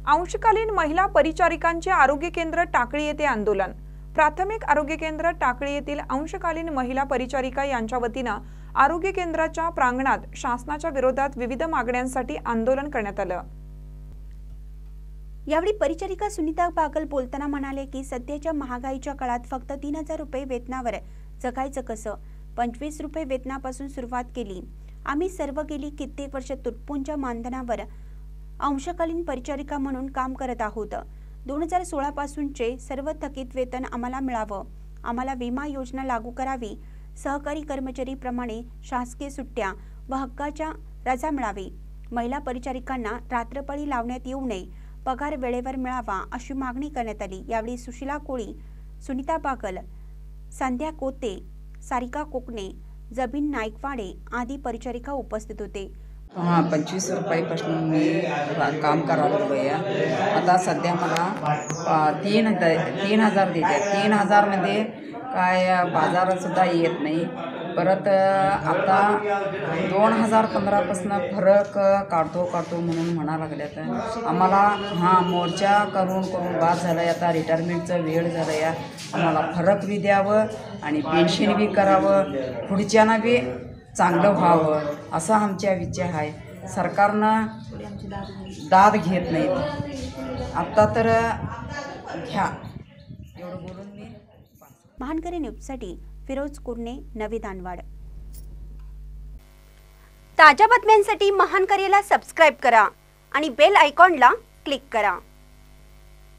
अंशकालीन महिला परिचारिकांचे आरोग्य केंद्र टाकळी येथे आंदोलन। प्राथमिक आरोग्य केंद्र टाकळी येथील अंशकालीन महिला परिचारिका यांच्या वतीने आरोग्य केंद्राच्या प्रांगणात शासनाच्या विरोधात विविध मागण्यांसाठी आंदोलन करण्यात आलं। यावेळी परिचारिका सुनीता बागल बोलताना म्हणाले की सध्याच्या महागाईच्या काळात फक्त 3000 रुपये वेतनावर जगायचं कसं। 25 रुपये वेतनापासून सुरुवात केली। आम्ही सर्व गेली कित्येक वर्ष तुटपुंच्या मानधनावर अंशकालीन परिचारिका म्हणून काम करत आहोत। 2016 पासूनचे सर्व थकीत वेतन आम्हाला मिळावं। आम्हाला विमा योजना लागू करावी। सहकारी कर्मचारी प्रमाणे शासकीय सुट्ट्या व हक्काच्या रजा मिळावी। महिला परिचारिकांना रात्रपाळी लावण्यात येऊ नये। पगार वेळेवर मिळावा अशी मागणी करण्यात आली। यावेळी सुशीला कोळी, सुनीता बागल, संध्या कोते, सारिका कोकणे, जबीन नाईकवाडे आदी परिचारिका उपस्थित होते। 25 रुपयापासून मी काम करायला लागलो आहे। आता सध्या मला 3000 देतात। 3000 मध्ये काय बाजारातसुद्धा येत नाही। परत आता 2015 पासून फरक काढतो म्हणून म्हणा लागल्यात। आम्हाला मोर्चा करून बाद झाला। आता रिटायरमेंटचा वेळ झाला आहे। आम्हाला फरक बी द्यावं आणि पेन्शन बी करावं, पुढच्याना बी चांगलं व्हावं असं आमच्या इच्छा आहे। सरकारनं दाद घेत नाहीत। आता तर घ्या एवढं बोलून मी महानकरी न्यूजसाठी फिरोज कुर्णे, नवी दानवाड। ताज्या बातम्यांसाठी महानकरीला सबस्क्राइब करा आणि बेल आयकॉनला क्लिक करा।